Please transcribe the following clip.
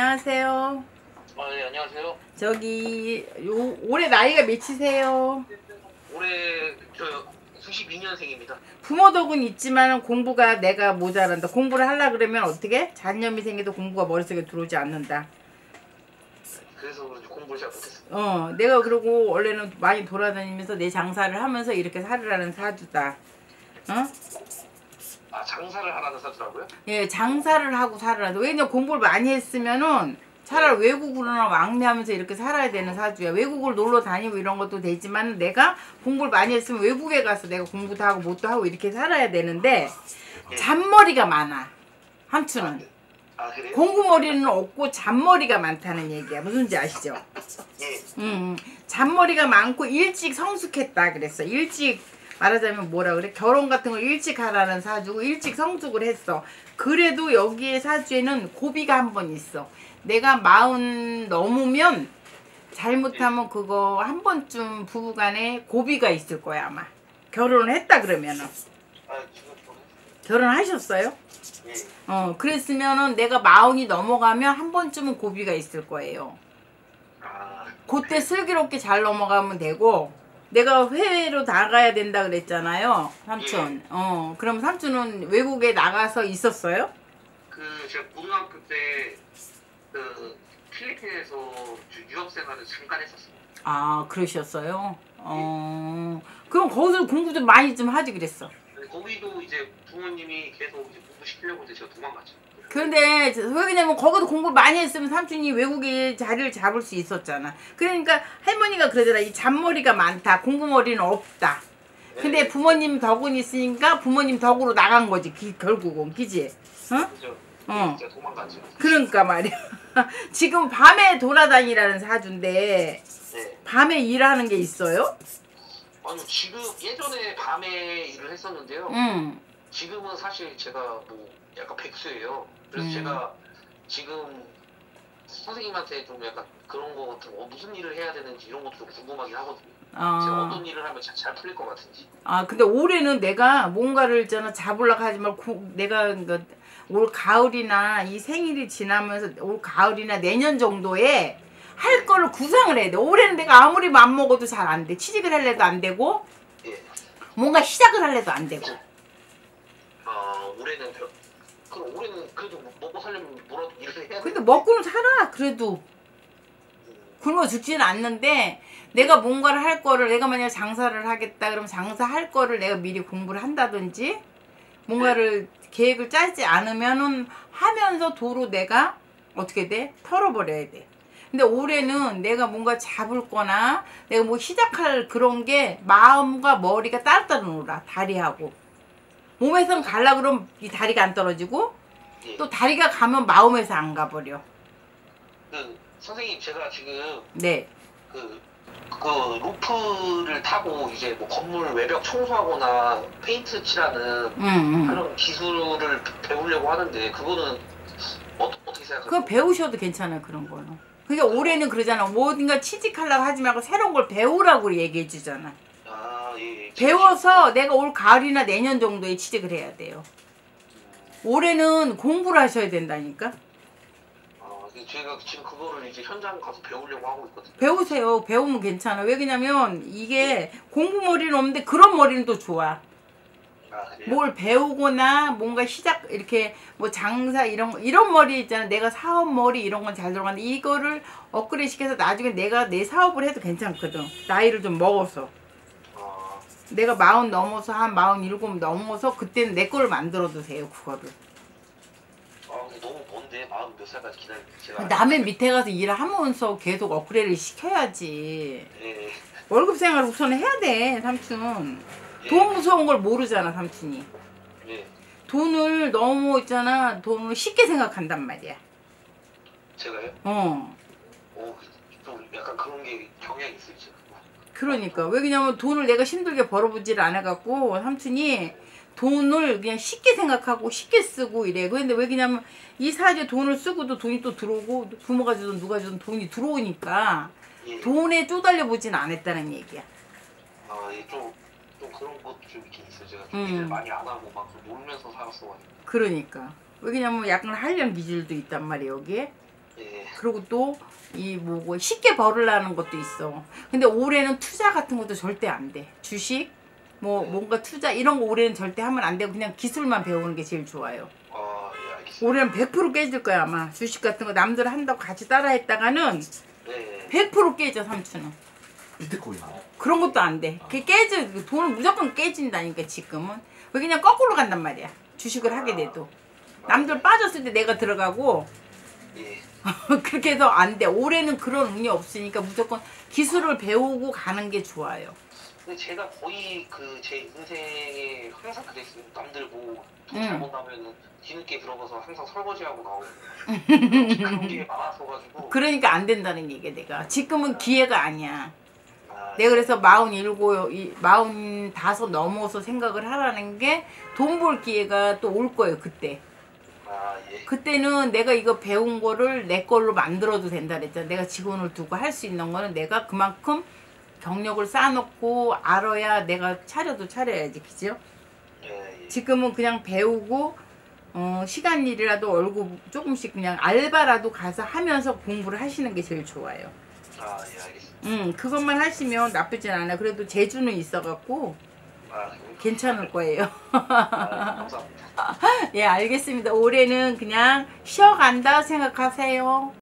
안녕하세요. 네, 안녕하세요. 올해 나이가 몇이세요? 올해 저 92년생입니다. 부모 덕은 있지만 공부가 내가 모자란다. 공부를 하려 그러면 어떻게? 잔념이 생겨도 공부가 머릿속에 들어오지 않는다. 그래서 그런지 공부를 잘 못했어요. 내가 그러고 원래는 많이 돌아다니면서 내 장사를 하면서 이렇게 살으라는 사주다. 아, 장사를 하라는 사주라고요? 예, 장사를 하고 살아라. 왜냐면 공부를 많이 했으면은 차라리 외국으로나 왕래하면서 이렇게 살아야 되는 사주야. 외국을 놀러 다니고 이런 것도 되지만 내가 공부를 많이 했으면 외국에 가서 내가 공부도 하고 뭣도 하고 이렇게 살아야 되는데 잔머리가 많아. 삼촌은. 아, 그래요? 공부머리는 없고 잔머리가 많다는 얘기야. 무슨지 아시죠? 예. 잔머리가 많고 일찍 성숙했다 그랬어. 일찍 말하자면 뭐라 그래? 결혼 같은 걸 일찍 하라는 사주고 일찍 성숙을 했어. 그래도 여기에 사주에는 고비가 한 번 있어. 내가 40 넘으면 잘못하면 그거 한 번쯤 부부간에 고비가 있을 거야 아마. 결혼을 했다 그러면은. 아, 지금 결혼하셨어요? 예. 그랬으면은 내가 40이 넘어가면 한 번쯤은 고비가 있을 거예요. 아, 그때 슬기롭게 잘 넘어가면 되고 내가 해외로 나가야 된다 그랬잖아요 삼촌. 그럼 삼촌은 외국에 나가서 있었어요? 제가 고등학교 때 필리핀에서 유학 생활을 잠깐 했었어요. 아 그러셨어요? 그럼 거기서 공부 좀 많이 좀 하지 그랬어. 근데 거기도 이제 부모님이 계속 이제 공부 시키려고 해서 제가 도망갔죠. 그런데 왜냐면 거기도 공부를 많이 했으면 삼촌이 외국에 자리를 잡을 수 있었잖아. 그러니까 할머니가 그러더라. 이 잔머리가 많다. 공부머리는 없다. 근데 네. 부모님 덕은 있으니까 부모님 덕으로 나간 거지. 결국은. 그지? 그죠? 제가 도망갔죠. 그러니까 말이야. 지금 밤에 돌아다니라는 사주인데 네. 밤에 일하는 게 있어요? 아니, 지금 예전에 밤에 일을 했었는데요. 지금은 사실 제가 뭐 약간 백수예요. 그래서 제가 지금 선생님한테 좀 약간 그런 거 같은 무슨 일을 해야 되는지 이런 것도 좀 궁금하긴 하거든요. 제가 어떤 일을 하면 잘 풀릴 것 같은지. 근데 올해는 내가 뭔가를 있잖아 잡으려고 하지 말고 내가 올 가을이나 이 생일이 지나면서 올 가을이나 내년 정도에 할 거를 구상을 해야 돼. 올해는 내가 아무리 맘먹어도 잘 안 돼. 취직을 하려도 안 되고 예. 뭔가 시작을 하려도 안 되고. 올해는 그럼 올해는 그래도 먹고 살려면 뭐라도 일을 해야 돼. 근데 먹고는 살아. 그래도 굶어 죽지는 않는데 내가 뭔가를 할 거를 내가 만약 장사를 하겠다 그러면 장사할 거를 내가 미리 공부를 한다든지 뭔가를 계획을 짜지 않으면은 하면서 도로 내가 어떻게 돼? 털어버려야 돼. 근데 올해는 내가 뭔가 잡을 거나 내가 뭐 시작할 그런 게 마음과 머리가 따로따로 놀아. 다리하고 몸에선 갈라 그러면 이 다리가 안 떨어지고 또 다리가 가면 마음에서 안 가버려. 선생님 제가 지금 네. 그 루프를 타고 이제 뭐 건물 외벽 청소하거나 페인트 칠하는 그런 기술을 배우려고 하는데 그거는 어떻게 생각하세요? 그거 배우셔도 괜찮아요 그런 거는. 그러니까 올해는 그러잖아. 뭐든가 취직하려고 하지 말고 새로운 걸 배우라고 얘기해 주잖아. 예. 배워서 내가 올 가을이나 내년 정도에 취직을 해야 돼요. 올해는 공부를 하셔야 된다니까. 제가 지금 그거를 이제 현장 가서 배우려고 하고 있거든요. 배우세요. 배우면 괜찮아. 왜냐면 이게 공부머리는 없는데 그런 머리는 또 좋아. 그래요? 뭘 배우거나 뭔가 시작 이렇게 뭐 장사 이런 머리 있잖아. 내가 사업 머리 이런 건 잘 들어가는데 이거를 업그레이드 시켜서 나중에 내가 내 사업을 해도 괜찮거든. 나이를 좀 먹어서. 내가 40 넘어서 한 47 넘어서 그때는 내 거를 만들어도 돼요. 그거를. 근데 너무 먼데 40 몇 살까지 기다리고 제가 남의 밑에 가서 일하면서 계속 업그레이드를 시켜야지. 예. 월급 생활 우선 해야 돼 삼촌. 돈 무서운 걸 모르잖아 삼촌이. 예. 돈을 너무 있잖아. 돈을 쉽게 생각한단 말이야. 제가요? 좀 약간 그런 게 경향이 있어요 제가. 그러니까 왜냐면 돈을 내가 힘들게 벌어보지를 않아갖고 삼촌이 돈을 그냥 쉽게 생각하고 쉽게 쓰고 이래. 그런데 왜냐면 이 사주에 돈을 쓰고도 돈이 또 들어오고 부모가 주든 누가 주든 돈이 들어오니까 돈에 쪼달려 보진 않았다는 얘기야. 좀 그런 것도 좀 있긴 있어요. 제가 좀 일을 많이 안 하고 막 놀면서 살았어가지고. 그러니까 왜냐면 약간 한량 기질도 있단 말이야 여기에. 예. 그리고 또 이 뭐고 쉽게 벌으려는 것도 있어. 근데 올해는 투자 같은 것도 절대 안 돼. 주식 뭐 뭔가 투자 이런 거 올해는 절대 하면 안 되고 그냥 기술만 배우는 게 제일 좋아요. 예, 알겠습니다. 올해는 100% 깨질 거야 아마. 주식 같은 거 남들 한다고 같이 따라 했다가는 네. 100% 깨져 삼촌은. 비트코인. 그런 것도 안 돼. 그게 깨져. 돈은 무조건 깨진다니까 지금은. 그냥 거꾸로 간단 말이야. 주식을 하게 돼도. 남들 빠졌을 때 내가 들어가고 예. 그렇게 해서 안 돼. 올해는 그런 운이 없으니까 무조건 기술을 배우고 가는 게 좋아요. 근데 제가 거의 그 제 인생에 항상 그랬어요. 남들 뭐 잘못 나면은 뒤늦게 들어가서 항상 설거지하고 나오고 그런 게 많았어가지고. 그러니까 안 된다는 얘기야 내가. 지금은 기회가 아니야. 아, 내가 그래서 47, 45 넘어서 생각을 하라는 게 돈 벌 기회가 또 올 거예요 그때. 예. 그때는 내가 이거 배운 거를 내 걸로 만들어도 된다 그랬잖아. 내가 직원을 두고 할 수 있는 거는 내가 그만큼 경력을 쌓아놓고 알아야 내가 차려도 차려야지, 그죠? 예. 지금은 그냥 배우고 시간 일이라도 월급 조금씩 그냥 알바라도 가서 하면서 공부를 하시는 게 제일 좋아요. 예, 알겠습니다. 그것만 하시면 나쁘진 않아요. 그래도 재주는 있어갖고 괜찮을 거예요. 감사합니다. 예, 알겠습니다. 올해는 그냥 쉬어간다 생각하세요.